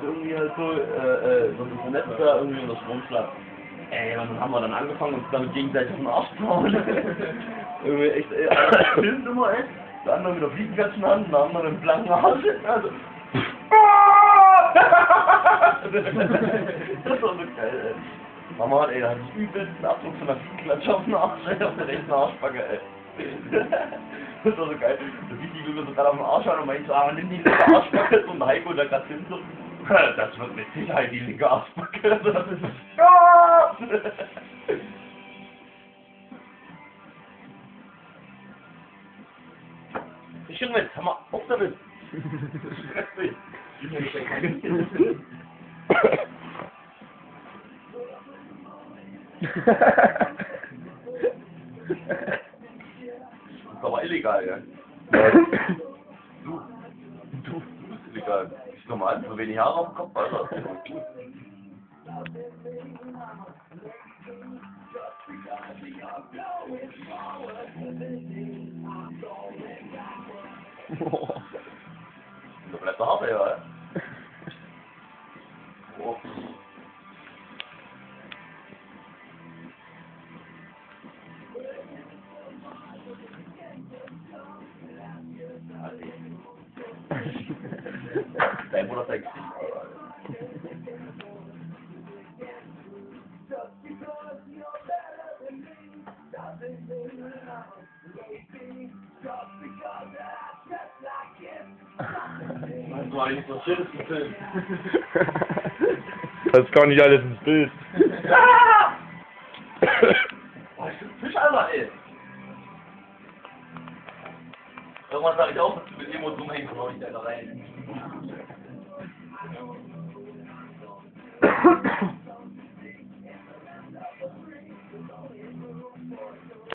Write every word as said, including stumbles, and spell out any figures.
irgendwie halt so, äh, äh, so ein Netz da irgendwie in der Stromschlag. Ey, dann haben wir dann angefangen, uns damit gegenseitig auf den Arsch zu hauen. Irgendwie echt, ey, einer filmt immer, ey. Der andere mit der Fliegenklatsche in der Hand, der andere mit dem blanken Arsch. Also. Das war so geil, ey. Mama hat, ey, da hat ich übelsten Abdruck von der Fliegenklatsche auf den Arsch, ey, auf der rechten Arschbacke, ey. Das war so geil. Da sieht die Lüge so gerade auf den Arsch an und meint so, ah, nimm die linke Arschbacke. Und der Heiko, der gerade hin so, das wird mit Sicherheit die linke Arschbacke. Das ist ja! Ich Junge, jetzt haben wir auf damit. Das ist aber illegal, ja. Du. Du. Das ist illegal. Ich normal, so wenig Haare auf dem Kopf, Alter. Da bleibt der Haare, ja. Oh. Dein Bruder zeigt sich. Das war eigentlich das schönste Film. Das kann nicht alles ins Bild. Ah! Boah, ich bin Fisch, Alter, ey. Irgendwann sag ich auch, dass du mit Emotionen hängst, aber nicht einer rein.